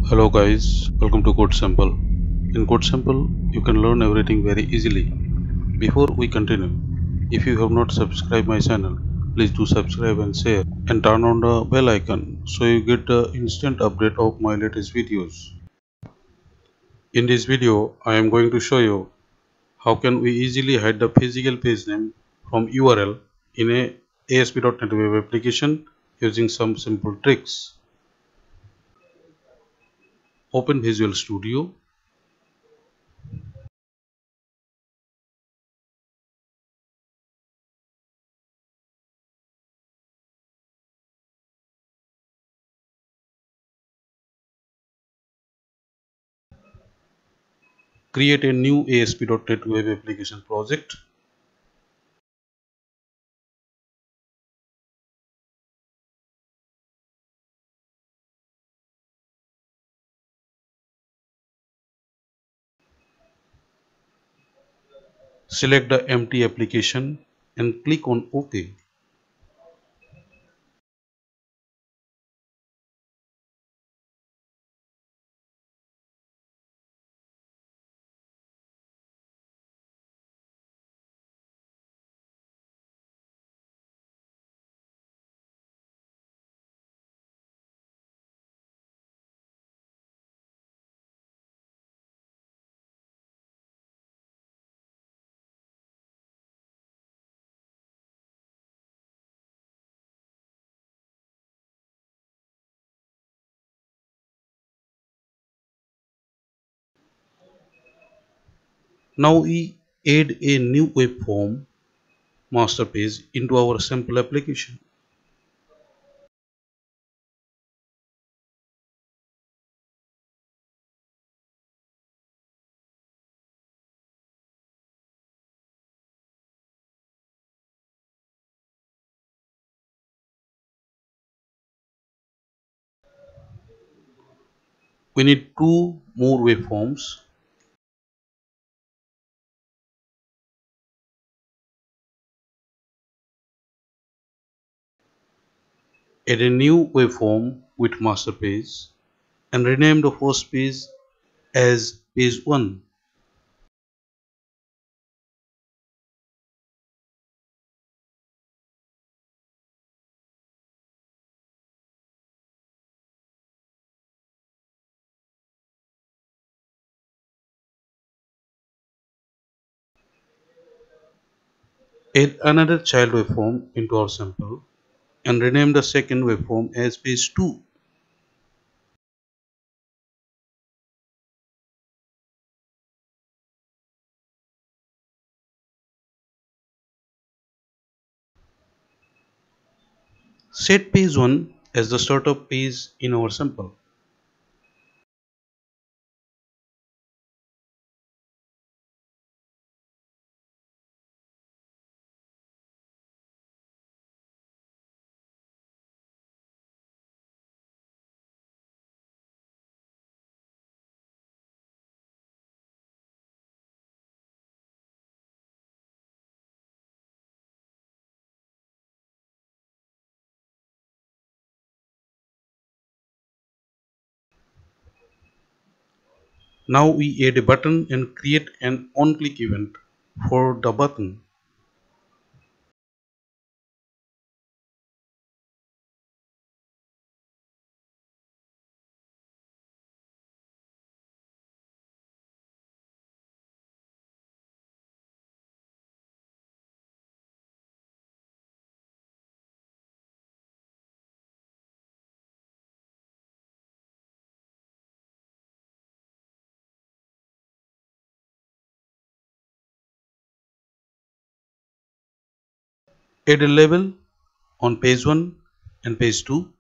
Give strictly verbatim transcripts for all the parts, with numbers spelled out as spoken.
Hello guys, welcome to CodeSample. In CodeSample, you can learn everything very easily. Before we continue, if you have not subscribed my channel, please do subscribe and share and turn on the bell icon so you get the instant update of my latest videos. In this video, I am going to show you how can we easily hide the physical page name from U R L in a A S P dot net web application using some simple tricks. Open Visual Studio. Create a new A S P dot net web application project. Select the empty application and click on OK. Now we add a new web form master page into our sample application. We need two more web forms. Add a new web form with master page and rename the first page as page one. Add another child web form into our sample and rename the second web form as page two. Set page one as the startup page in our sample. Now we add a button and create an on-click event for the button. Add a label on page one and page two.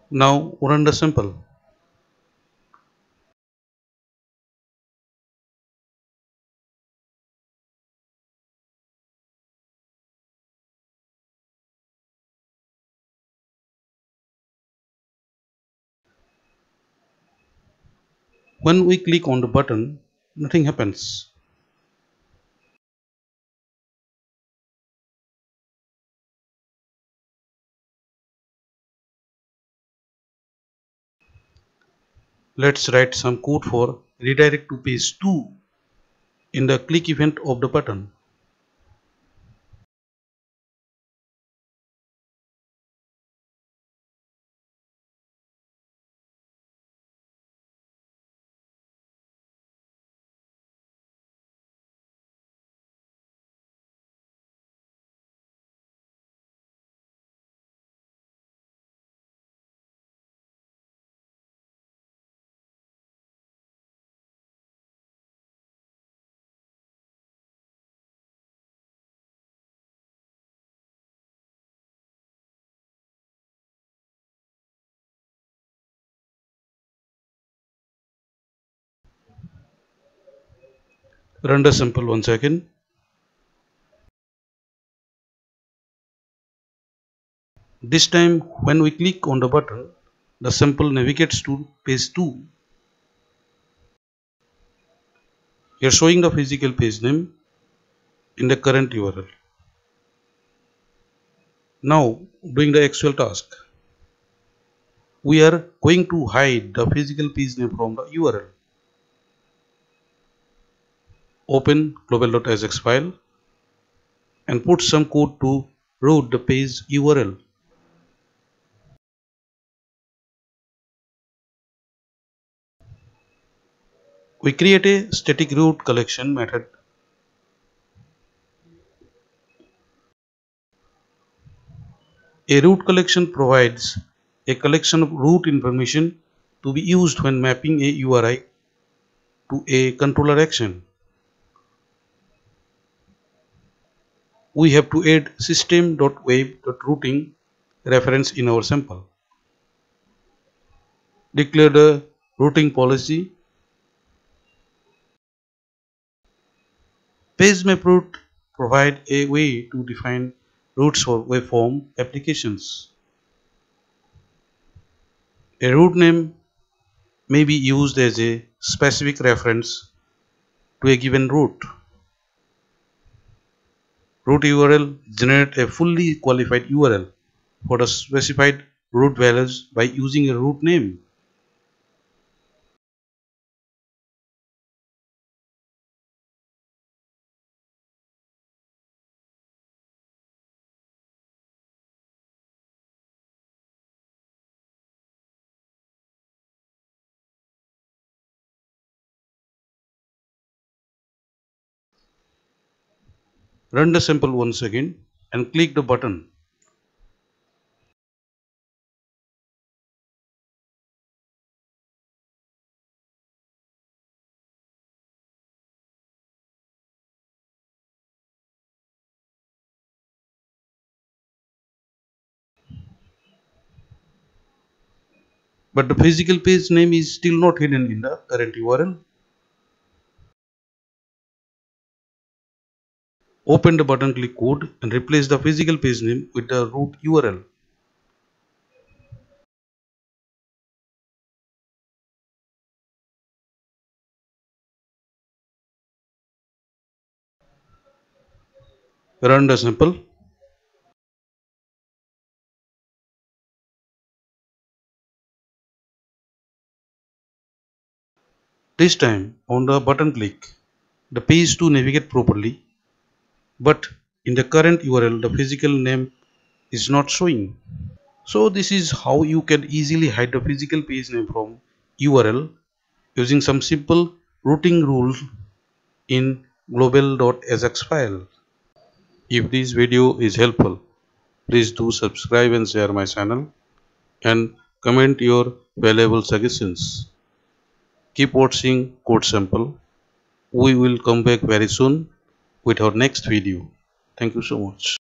Now run the sample. When we click on the button, nothing happens. Let's write some code for redirect to page two in the click event of the button. Run the sample once again. This time when we click on the button, the sample navigates to page two. Here showing the physical page name in the current U R L. Now doing the actual task. We are going to hide the physical page name from the U R L. Open global.ajax file and put some code to route the page U R L. We create a static route collection method. A route collection provides a collection of route information to be used when mapping a U R I to a controller action. We have to add system.web.routing reference in our sample. Declare the routing policy. PageMapRoute provide a way to define routes for web form applications. A route name may be used as a specific reference to a given route. routeUrl generates a fully qualified U R L for the specified route values by using a route name. Run the sample once again and click the button. But the physical page name is still not hidden in the current U R L. Open the button click code and replace the physical page name with the route U R L. Run the sample. This time on the button click, the page to navigate properly, but in the current U R L the physical name is not showing. So this is how you can easily hide the physical page name from U R L using some simple routing rules in global.ajax file. If this video is helpful, please do subscribe and share my channel and comment your valuable suggestions. Keep watching CodeSample. We will come back very soon with our next video. Thank you so much.